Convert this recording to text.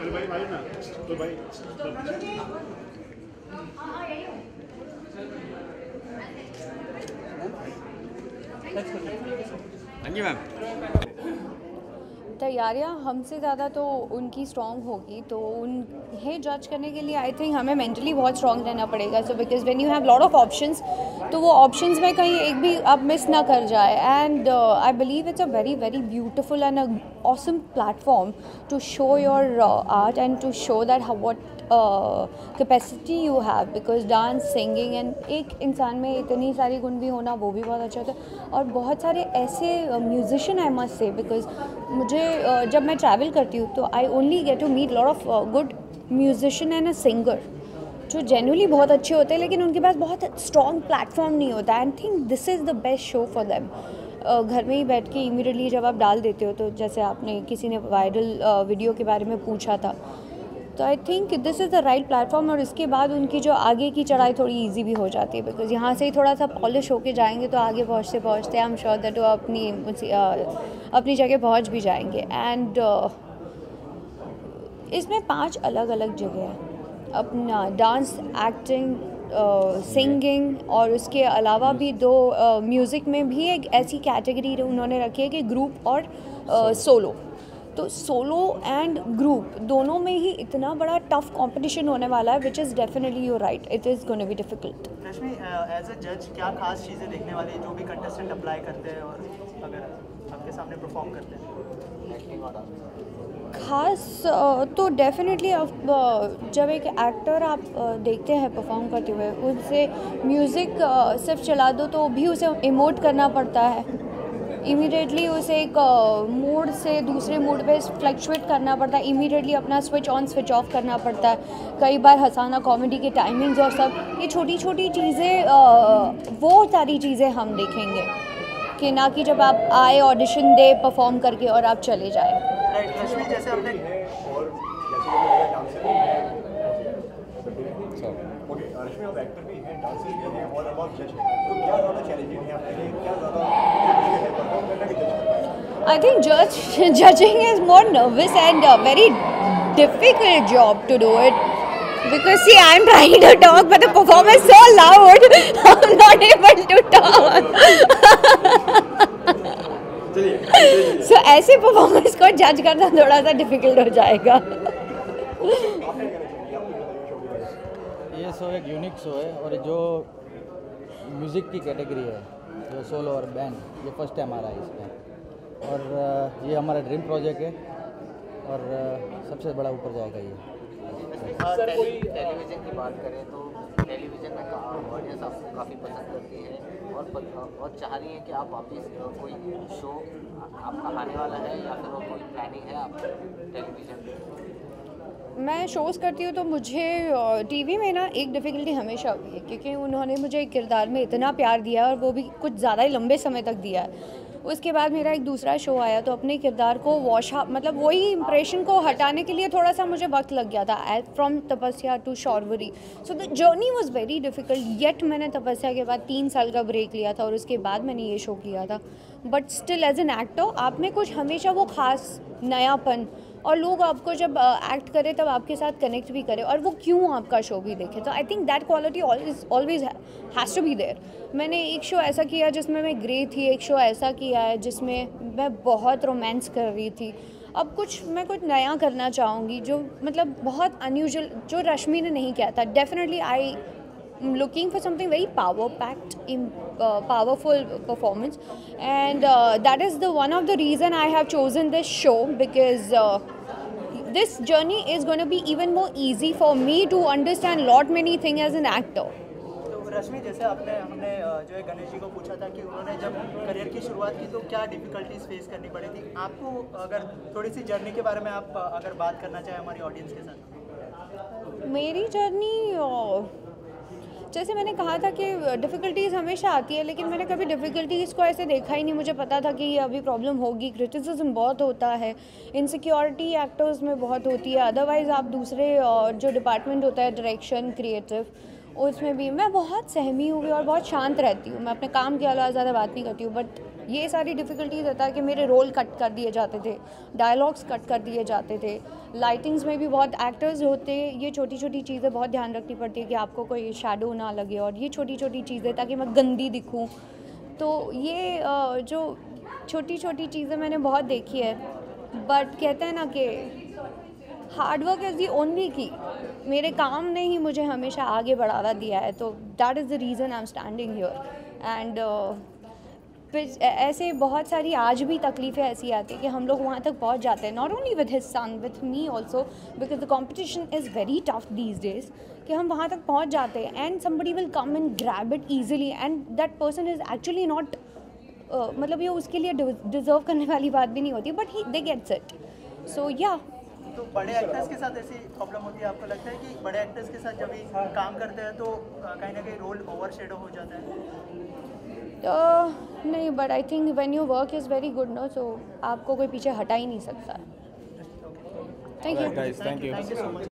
हाँ जी मैम। तैयारियां हमसे ज़्यादा तो उनकी स्ट्रॉन्ग होगी, तो उन्हें जज करने के लिए आई थिंक हमें मेंटली बहुत स्ट्रॉन्ग रहना पड़ेगा। So because when you have lot of options, तो वो ऑप्शंस में कहीं एक भी आप मिस ना कर जाए। And I believe it's a very very beautiful and a awesome platform to show your art and to show that what capacity you have, because dance, singing and एक इंसान में इतनी सारी गुण भी होना वो भी बहुत अच्छा होता है। और बहुत सारे ऐसे musician I must say, because मुझे जब मैं ट्रैवल करती हूँ तो I only get to meet lot of good musician and a singer जो जेन्युइनली बहुत अच्छे होते हैं, लेकिन उनके पास बहुत स्ट्रॉन्ग प्लेटफॉर्म नहीं होता। And think this is the best show for them. घर में ही बैठ के इमीडिएटली जब आप डाल देते हो, तो जैसे आपने किसी ने वायरल वीडियो के बारे में पूछा था, तो I think this is the right platform. और इसके बाद उनकी जो आगे की चढ़ाई थोड़ी इजी भी हो जाती है, बिकॉज यहाँ से ही थोड़ा सा पॉलिश होके जाएंगे तो आगे पहुँचते पहुँचते आई एम श्योर दैट वो अपनी जगह पहुँच भी जाएंगे। एंड इसमें 5 अलग अलग जगह हैं, अपना डांस, एक्टिंग, सिंगिंग, और उसके अलावा भी 2 म्यूज़िक में भी एक ऐसी कैटेगरी उन्होंने रखी है कि ग्रुप और सोलो। तो सोलो एंड ग्रुप दोनों में ही इतना बड़ा टफ कंपटीशन होने वाला है, which is definitely you right, it is gonna be difficult. Rashmi, as a जज क्या खास चीज़ें देखने वाली जो भी कंटेस्टेंट अप्लाई करते हैं और अगर आपके सामने परफॉर्म करते हैं एक्टिंग और खास तो डेफिनेटली जब एक एक्टर आप देखते हैं परफॉर्म करते हुए, उनसे म्यूज़िक सिर्फ चला दो तो भी उसे इमोट करना पड़ता है, इमीडिएटली उसे एक मूड से दूसरे मूड पे फ्लक्चुएट करना पड़ता है, इमीडिएटली अपना स्विच ऑन स्विच ऑफ करना पड़ता है, कई बार हंसाना, कॉमेडी के टाइमिंग्स और सब ये छोटी छोटी चीज़ें, वो सारी चीज़ें हम देखेंगे कि ना कि जब आप आए ऑडिशन दे परफॉर्म करके और आप चले जाए। राइट रश्मि, जैसे आपने रश्मि आप एक्टर भी हैं, डांसर भी हैं और अब आप जज हैं, तो क्या ज़्यादा चैलेंजिंग है आपके लिए, क्या ज़्यादा मुश्किल है परफॉर्म करना कि जज करना? I think judging is more nervous and a very difficult job to do it, because see, I'm trying to talk but the performer is so loud I'm not able to talk so ऐसे performance को जज करना थोड़ा सा difficult हो जाएगा। ये show एक यूनिक शो है, और जो म्यूज़िक की कैटेगरी है, जो सोलो और बैंड, ये फर्स्ट टाइम आ रहा है इसमें, और ये हमारा ड्रीम प्रोजेक्ट है, और सबसे बड़ा ऊपर जाएगा ये। टेलीविज़न की बात करें तो टेलीविज़न में ऑडियंस आपको काफ़ी पसंद करती है और चाह रही है कि आप वापस कोई शो आपका आने वाला है या फिर और कोई प्लानिंग है आप टेलीविज़न पे? मैं शोज़ करती हूँ तो मुझे टीवी में ना एक डिफ़िकल्टी हमेशा हुई है, क्योंकि उन्होंने मुझे एक किरदार में इतना प्यार दिया और वो भी कुछ ज़्यादा ही लंबे समय तक दिया है। उसके बाद मेरा एक दूसरा शो आया तो अपने किरदार को मतलब वही इम्प्रेशन को हटाने के लिए थोड़ा सा मुझे वक्त लग गया था, from Tapasya to Shaurvari. So the journey was very difficult, yet मैंने तपस्या के बाद 3 साल का ब्रेक लिया था और उसके बाद मैंने ये शो किया था। But still as an actor आप में कुछ हमेशा वो खास नयापन, और लोग आपको जब एक्ट करें तब आपके साथ कनेक्ट भी करें और वो क्यों आपका शो भी देखे, तो I think that quality always has to be there. मैंने एक शो ऐसा किया जिसमें मैं ग्रे थी, एक शो ऐसा किया है जिसमें मैं बहुत रोमांस कर रही थी। अब मैं कुछ नया करना चाहूँगी जो मतलब बहुत अनयूजुअल, जो रश्मि ने नहीं किया था। Definitely I am looking for something very power-packed, powerful performance, and that is the one of the reason I have chosen this show, because this journey is going to be even more easy for me to understand lot many things as an actor. तो रश्मि, जैसे हमने जो है गणेश जी को पूछा था कि उन्होंने जब करियर की शुरुआत की तो क्या डिफ़िकल्टीज फेस करनी पड़ी थी आपको, अगर थोड़ी सी जर्नी के बारे में आप अगर बात करना चाहें हमारी ऑडियंस के साथ। मेरी जर्नी, जैसे मैंने कहा था कि डिफ़िकल्टीज़ हमेशा आती है, लेकिन मैंने कभी डिफ़िकल्टीज़ को ऐसे देखा ही नहीं। मुझे पता था कि ये अभी प्रॉब्लम होगी, क्रिटिसिज्म बहुत होता है, इनसिक्योरिटी एक्टर्स में बहुत होती है। अदरवाइज़ आप दूसरे जो डिपार्टमेंट होता है, डायरेक्शन, क्रिएटिव, उसमें भी मैं बहुत सहमी हुई और बहुत शांत रहती हूँ। मैं अपने काम के अलावा ज़्यादा बात नहीं करती हूँ, बट ये सारी डिफ़िकल्टीज होता है कि मेरे रोल कट कर दिए जाते थे, डायलॉग्स कट कर दिए जाते थे, लाइटिंग्स में भी बहुत एक्टर्स होते, ये छोटी छोटी चीज़ें बहुत ध्यान रखनी पड़ती है कि आपको कोई शैडो ना लगे और ये छोटी छोटी चीज़ें ताकि मैं गंदी दिखूं। तो ये जो छोटी छोटी चीज़ें मैंने बहुत देखी है, बट कहते हैं ना कि हार्डवर्क इज़ दी ओनली की। मेरे काम ने ही मुझे हमेशा आगे बढ़ावा दिया है, तो that is the reason I am standing here. And फिर ऐसे बहुत सारी आज भी तकलीफ़ें ऐसी आती है कि हम लोग वहाँ तक पहुँच जाते हैं, not only with his son, with me also, because the competition is very tough these days, कि हम वहाँ तक पहुँच जाते हैं and somebody will come and grab it easily and that person is actually not, मतलब ये उसके लिए डिज़र्व करने वाली बात भी नहीं होती, but they gets it. So या तो बड़े एक्टर्स के साथ ऐसी प्रॉब्लम होती है, आपको लगता है कि बड़े एक्टर्स के साथ जब भी काम करते हैं तो कहीं ना कहीं रोल ओवर शेडो हो जाता है? नहीं, but I think when your work is very good no, so आपको कोई पीछे हटा ही नहीं सकता। Thank you. Guys, thank you. Thank you so much.